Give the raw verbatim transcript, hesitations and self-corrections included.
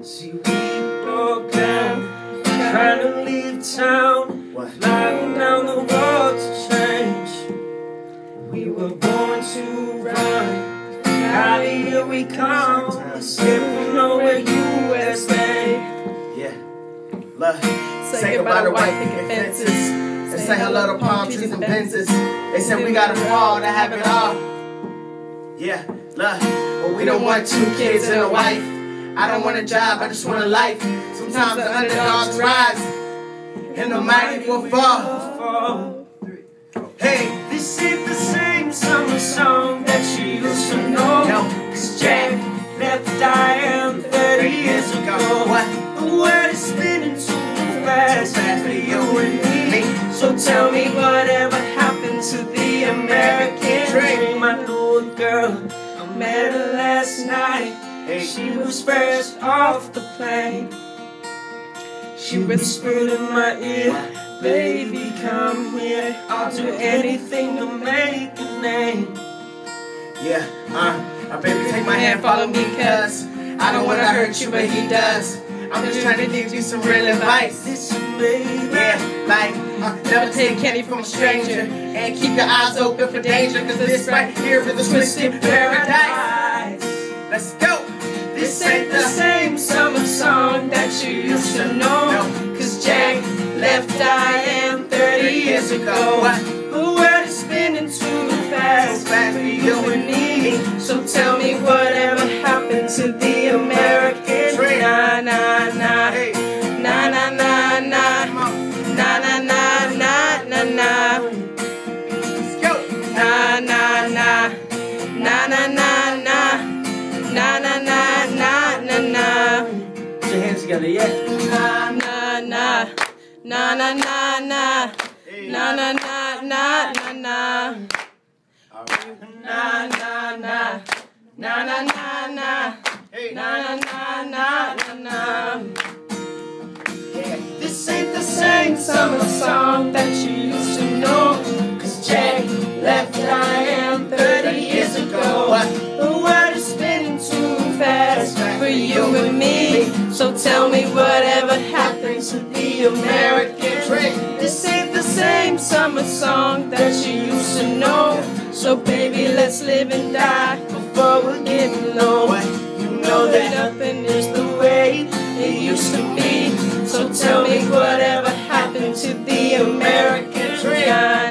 See, we broke down, trying to leave town, flying down the road to change. We were born to run, out of here we come, skipping nowhere U S A. Yeah, look, say, say goodbye to white picket fences, and say hello to palm trees and Benzes. They said we gotta fall to have it all. Yeah, look, but we don't want two kids and a wife. I don't want a job, I just want a life. Sometimes the underdogs rise, and the mighty will fall. Hey, this ain't the same summer song that you used to know. No. Cause Jack left Diane thirty years ago. What? The world is spinning too fast, fast for you and me. So tell me whatever happened to the American dream. I know a girl, I met her last night. Hey. She was first off the plane. She whispered in my ear, baby, come here. I'll do anything to make a name. Yeah, uh, uh, baby, take my hand, follow me, cuz I don't wanna hurt you, but he does. I'm just trying to give you some real advice. Listen, baby. Yeah, like, uh, never take candy from a stranger, and keep your eyes open for danger, cause this right here is a twisted paradise. Let's go! This ain't the same summer song that you used to know. Cause Jack left Diane thirty years ago. The world is spinning too fast for you and me. So tell me whatever happened to the American dream. Na na na, na na na na, na na na na na na. Let's go! Na na na, na na na na, na na na na na na. Put your hands together, yeah. Na na na, na na na na, na na na na na na. Na na na, na na na na, na na na na na. This ain't the same summer song that you used to know. Cause Jack left Diane thirty years ago. The world is spinning too fast for you and me. So tell me whatever happened to the American dream. This ain't the same summer song that you used to know. So baby, let's live and die before we're getting low. You know that nothing is the way it used to be. So tell me whatever happened to the American dream.